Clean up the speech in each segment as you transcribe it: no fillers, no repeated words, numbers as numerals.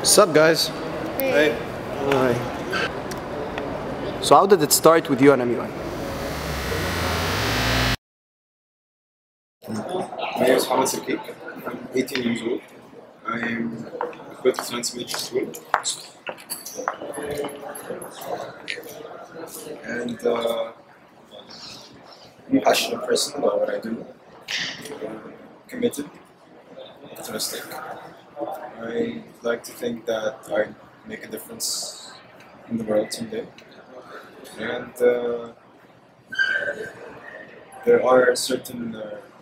What's up, guys? Hey. Hi. So how did it start with you and MUN? My name is Mohammed Sarkik. I'm 18 years old. I'm a political science major student. And I'm a passionate person about what I do. Committed, optimistic. I like to think that I make a difference in the world someday. And there are certain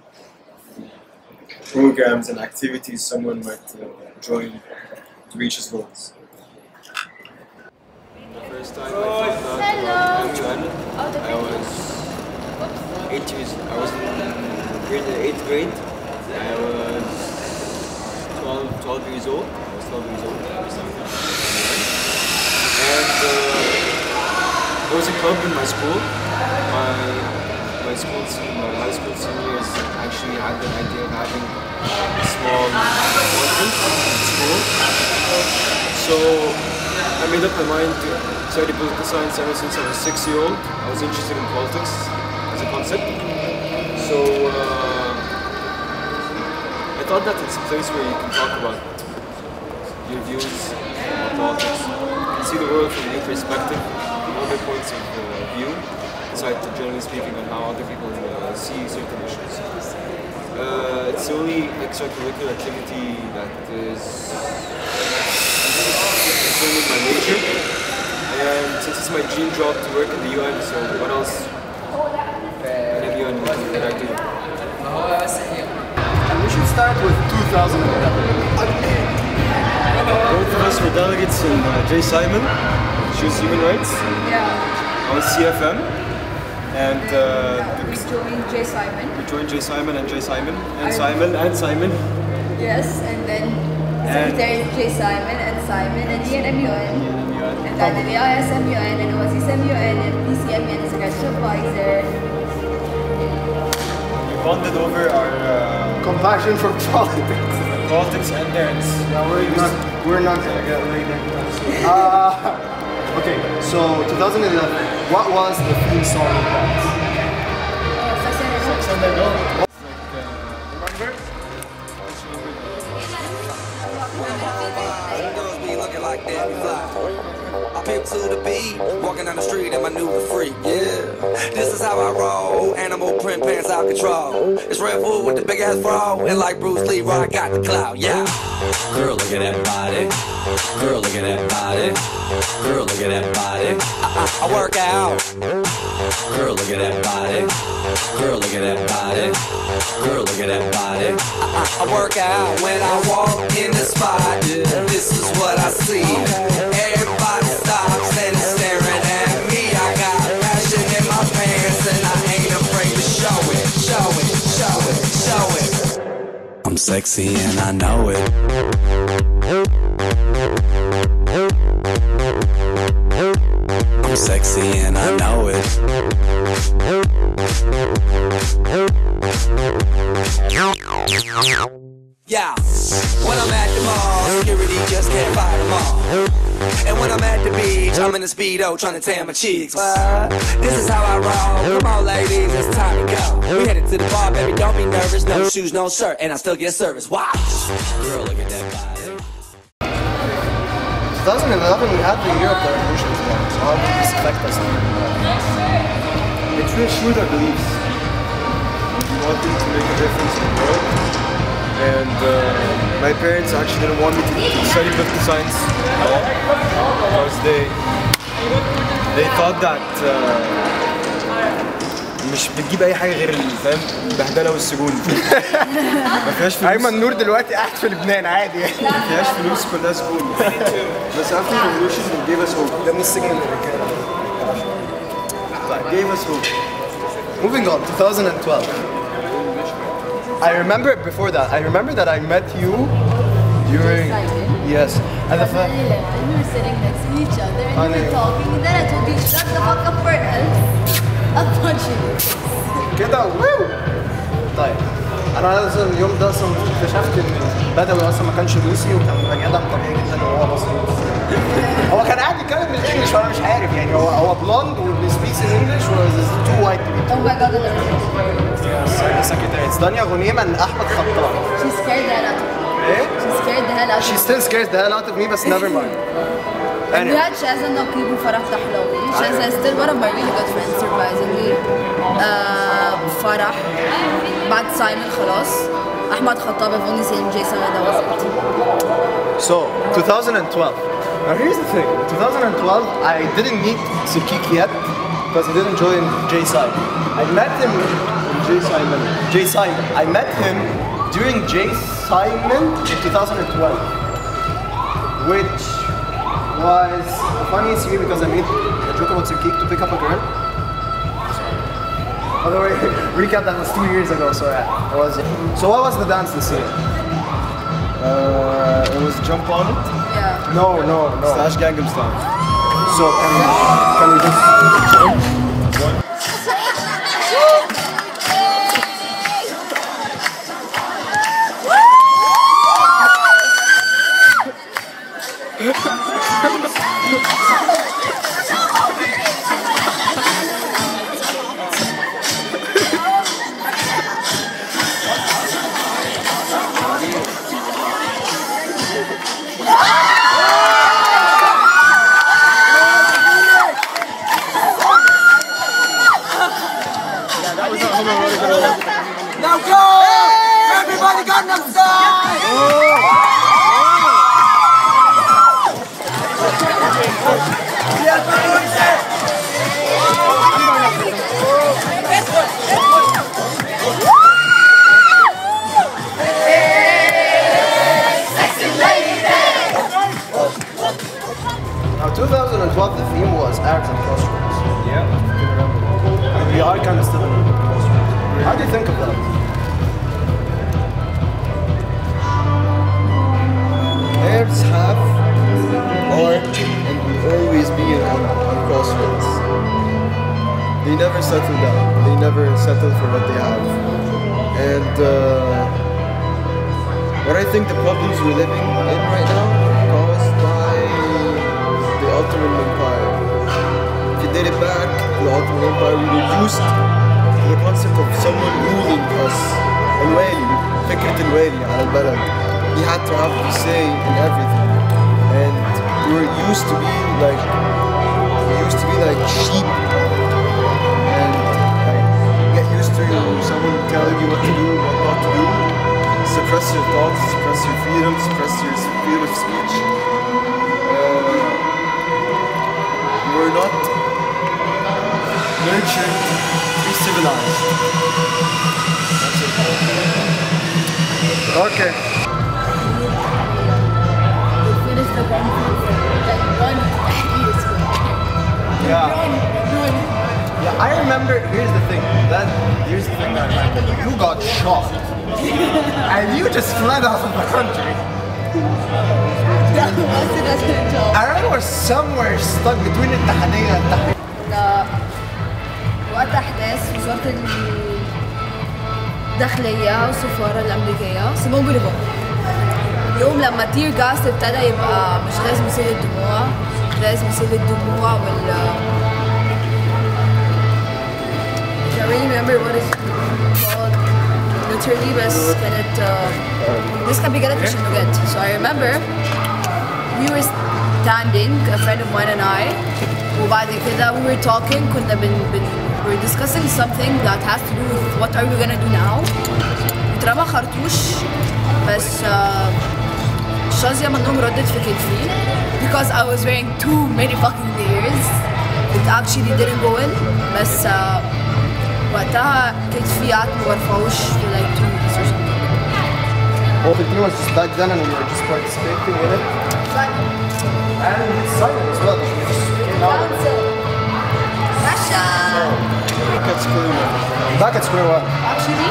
programs and activities someone might join to reach his goals. The first time I found out about MUN, I was 8 years. I was in 8th grade. I was 12 years old. I was 12 years old. I was starting MUN. And there was a club in my school. My high school seniors actually had the idea of having a small conference at school. So I made up my mind to study political science ever since I was 6-year-old. I was interested in politics as a concept. So I thought that it's a place where you can talk about your views about politics. You can see the world from a new perspective, from other points of view, besides generally speaking on how other people see certain issues. It's the only extracurricular activity that is concerning my major, and since it's my dream job to work in the UN, so what else in MUN can I do? We should start with 2011. Both of us were delegates in CIMUN, choose human rights. Yeah. I was CFM, and We joined CIMUN. we joined CIMUN and CIMAL, and CIMAL and CIMAL. Yes, and then Secretariats CIMUN and CIMAL, and me and MUN. And then the AIS MUN, and OASIS MUN, and PCMUN as a guest supervisor. We bonded over our Compassion for politics. politics and dance. Yeah, we're not gonna get right there. Okay, so 2011. What was the theme song of that? Sex and the Road. I pimp to the beat, walking down the street and my new freak, yeah. This is how I roll, animal print pants out control. It's Red Bull with the big ass bra, and like Bruce Lee, I got the clout, yeah. Girl, look at that body. Girl, look at that body. Girl, look at that body. I work out. Girl, look at that body. Girl, look at that body. Girl, look at that body. I work out when I walk in the spot. This is what I see. Everybody stops and is staring at me. I got passion in my pants and I ain't afraid to show it. Show it, show it, show it. I'm sexy and I know it. I'm sexy and I know it. Yeah, when I'm at the mall, security just can't fight them all. And when I'm at the beach, I'm in a Speedo trying to tan my cheeks. This is how I roll. Come on, ladies, it's time to go. We headed to the bar, baby, don't be nervous. No shoes, no shirt, and I still get service. Watch. Girl, look at that body. 2011, we had the year of the revolution as well. So how did this affect us? It reassured our beliefs. We wanted to make a difference in the world, and my parents actually didn't want me to study political science at all because they thought that مش بتجيب اي حاجه غير فاهم البهدله والسجون. ما فيهاش فلوس. ايمن نور دلوقتي قاعد في لبنان عادي يعني. ما فيهاش فلوس كلها سجون. بس after the revolution it gave us hope. ده من السجن للرجاله. It gave us hope. Moving on, 2012. I remember before that. I remember that I met you during. Yes. And the fact. We were sitting next to each other and we were talking, and then I told you, shut the fuck up or else I'll punch you. كده. Woo! طيب. انا اصلا اليوم ده اصلا اكتشفت ان بدوي اصلا ما كانش روسي وكان بني ادم طبيعي جدا وهو مصري. هو كان قاعد يتكلم بالانجلش وانا مش عارف يعني هو بلوند وبيسبيكس ان انجلش وز تو وايت Oh my god, the Secretariats. دنيا غنيمة احمد خطاب. She scared the hell out of me. ايه؟ She scared the hell out of She me. still scares the hell out of me بس never mind. We Anyway. had Shazza Naqib وفرح Tahlawi. Shazza is still one of my really good friends, surprisingly. فرح بعد سايمون خلاص. أحمد خطاب, I've only seen Jay Simon, that was it. So 2012. Now here's the thing. 2012 I didn't meet Sukik yet because he didn't join Jay Simon. I met him Jay Simon. I met him during Jay Simon in 2012, which was the funniest year because I made a joke about Sukik to pick up a girl. By the way, recap, that was 2 years ago, so yeah, it was. So what was the dance this year? It was Jump On It Yeah. No. / Gangnam Style. So can we just Now go! Everybody got them Now 2012 the theme was Arabs and Crossroads. Yeah. We are kind of still in Crossroads. How do you think of that? Arabs have are and will always be on crossroads. They never settle down. They never settle for what they have. And what I think the problems we're living in right now are caused by the Ottoman Empire. If you did it back to the Ottoman Empire, we were used to the concept of someone ruling us. الوالي, فكرة الوالي على البلد. He had to have a say in everything. And we were used to be like sheep. And like, get used to someone telling you what to do, what not to do. Suppress your thoughts, suppress your freedom, suppress your freedom of speech. We're not nurtured to be civilized. That's it. Okay. We finished the conference like one square. Yeah. Yeah, I remember, here's the thing that I remember. You got shocked. And you just fled out of the country. That wasn't as a job. I remember we're somewhere stuck between التحدية and وقت أحداث وزارة الداخلية والسفارة الأمريكية سيمون بوليفار. يوم لما تير جاس ابتدى يبقى مش لازم يسيل الدموع، لازم يسيل الدموع I really remember what it's called literally بس كانت this كان بيجرد مش إنه جد. So I remember we were standing, a friend of mine and I, وبعد كده we were talking, كنا we were discussing something that has to do with what are we gonna do now. اترمى خرطوش بس شازية منهم ردت في كتفي because I was wearing too many fucking layers. It actually didn't go in بس وقتها كتفي قعدت مبرفعوش for like 2 weeks or something. Well, the team was just back then and we were just participating in it. And it's silent as well. We just came out. Russia! Back at square one. Back at square one. Actually?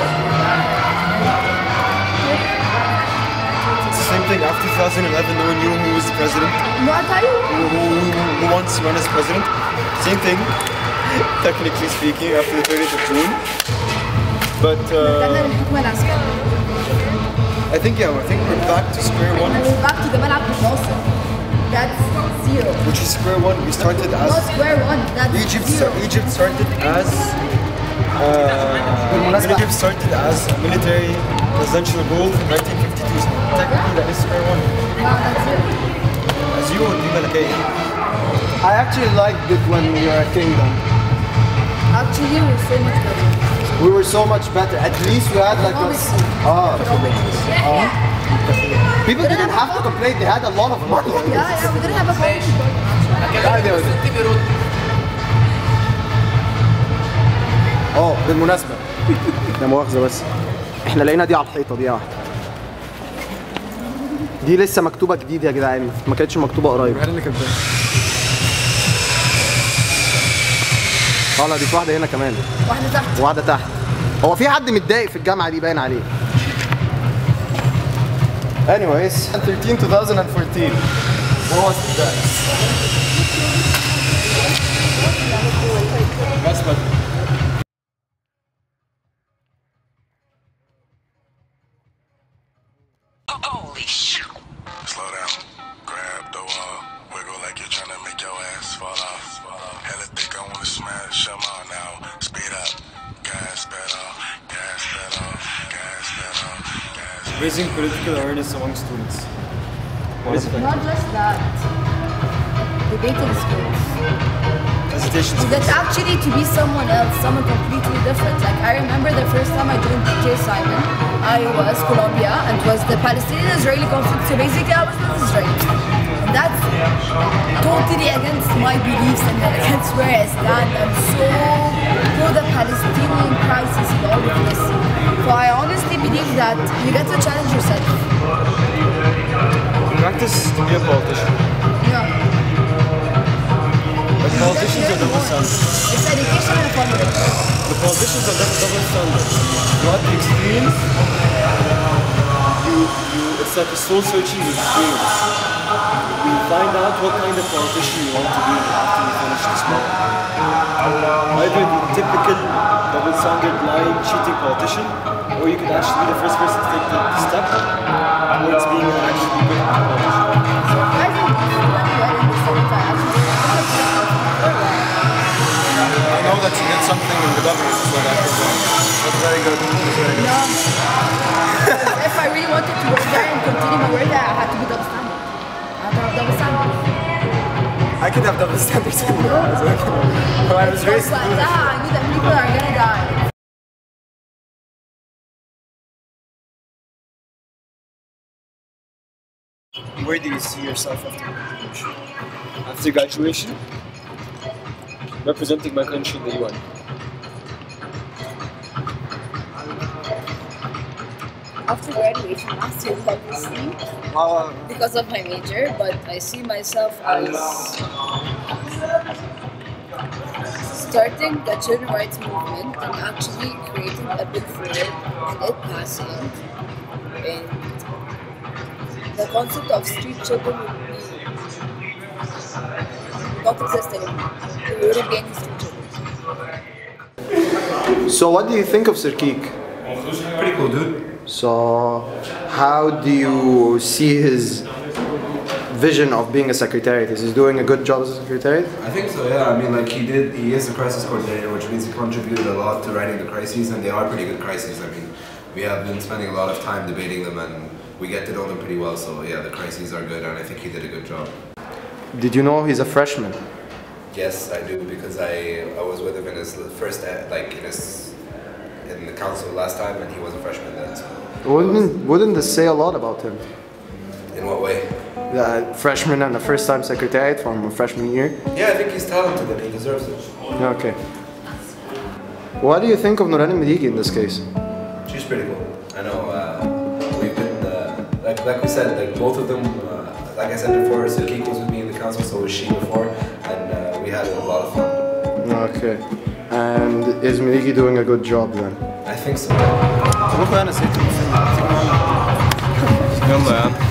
It's the same thing. After 2011, no one knew who was the president. What are you? Who wants to run as president? Same thing. Technically speaking, after the 30th of June. But كان الحكم العسكري. I think we're back to square one. We're back to جمال عبد الناصر. That's zero. Which is square one. We started as Not square one. That's zero. Egypt started as a military presidential rule in 1952. So technically that is square one. No, that's zero. As you would be Malakay. I actually liked it when we were a kingdom. Actually, we're so much better. We were so much better. At least we had like people didn't have to complain. They had a lot of money. Yeah, we didn't have a policy. بالمناسبة لا مؤاخذة بس احنا لقينا دي على الحيطة دي واحدة. دي لسه مكتوبة جديد يا جدعان، ما كانتش مكتوبة قريب. لا دي في واحدة هنا كمان. واحدة تحت. واحدة تحت. هو في حد متضايق في الجامعة دي باين عليه. Anyways, 2013 2014. What was that? That's what. Holy shit. Slow down. Grab the wall. Wiggle like you're trying to make your ass fall off. Hella thick, I wanna smash them all now. Speed up. Gas pedal. Gas pedal. Gas pedal. Gas pedal. Raising political awareness among students. What is it? Not just that. Debating skills. Hesitation. That's actually to be someone else, someone completely different. Like I remember the first time I joined DJ CIMUN, I was Colombia and it was the Palestinian-Israeli conflict. So basically I was not Israeli. And that's totally against my beliefs and against where I stand. I'm so for the Palestinian crisis and all of this. So I honestly believe that you get to challenge yourself. Practice to be a politician. Yeah. But politicians are double standards. It's education and funding. The politicians are double standards. You have the experience. It's like a soul searching experience. You find out what kind of politician you want to be after you finish this model. Either the typical double standard lying, cheating politician, or you could actually be the first person to take the step towards being an actually good politician. I think in the same time. I know that you did something in the government, so that's very good. That's very good. No. If I really wanted to work there and continue my work there, I had to be double standard. I had to have double standards. I could have double standards. No. I was raised. I knew that people are gonna die. Where do you see yourself after graduation? After graduation? Representing my country in the UN. After graduation, masters obviously, because of my major, but I see myself as starting the children's rights movement and actually creating a big flag and it passing. And the concept of street children would be not exist anymore. There wouldn't be any street children. So what do you think of Sirkik? Pretty cool dude. So how do you see his vision of being a secretariat? Is he doing a good job as a secretariat? I think so, yeah. I mean, like he is a crisis coordinator, which means he contributed a lot to writing the crises, and they are pretty good crises. I mean, we have been spending a lot of time debating them, and we get to know them pretty well. So yeah, the crises are good, and I think he did a good job. Did you know he's a freshman? Yes, I do, because I was with him in his first, in the council last time, and he was a freshman then. So. Wouldn't this say a lot about him? In what way? The freshman and the first time secretariat from a freshman year? Yeah, I think he's talented and he deserves it. Okay. What do you think of Nurhan Medigi in this case? She's pretty cool. I know, we've been, like we said, like both of them, like I said before, Sirkik was with me in the council, so was she before, and we had a lot of fun. Okay. And is Medigi doing a good job then? I think so. يلا يا